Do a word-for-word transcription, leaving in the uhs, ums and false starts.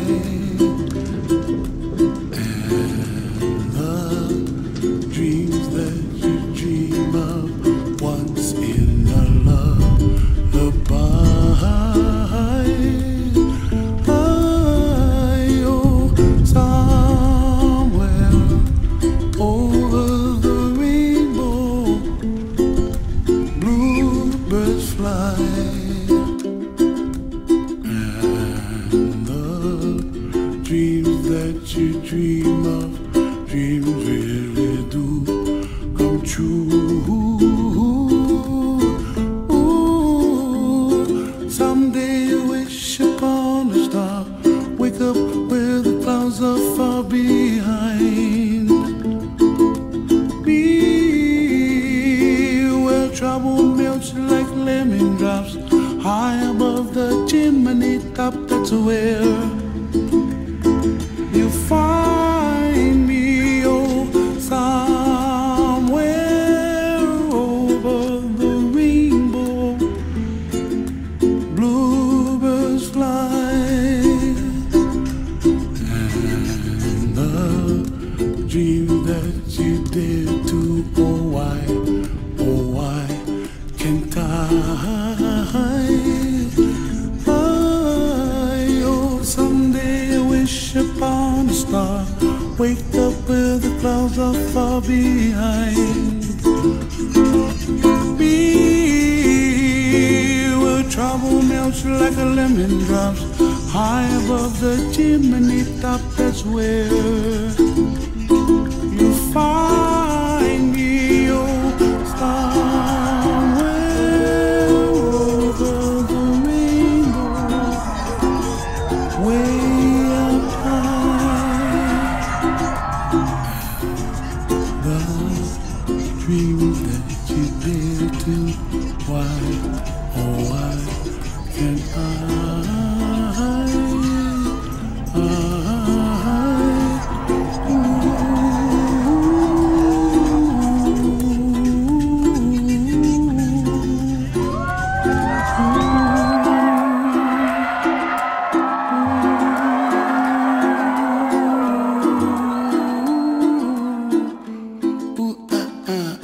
And the dreams that you dream of once in a lullaby. I, oh, somewhere over the rainbow, bluebirds fly. Dreams that you dream of, dreams really do come true. Ooh, someday you wish upon a star, wake up where the clouds are far behind. Be where trouble melts like lemon drops, high above the chimney top. That's where you find me, oh, somewhere over the rainbow, bluebirds fly. And the dream that you dare to, oh why, oh why can't I? Upon a star, wake up where the clouds are far behind. Be where trouble melts like a lemon drops, high above the chimney top. That's where you find me, oh, somewhere over the rainbow, way dreams that you dare to, why, oh why can't I, I, ooh, ooh, ooh, ooh, uh, uh.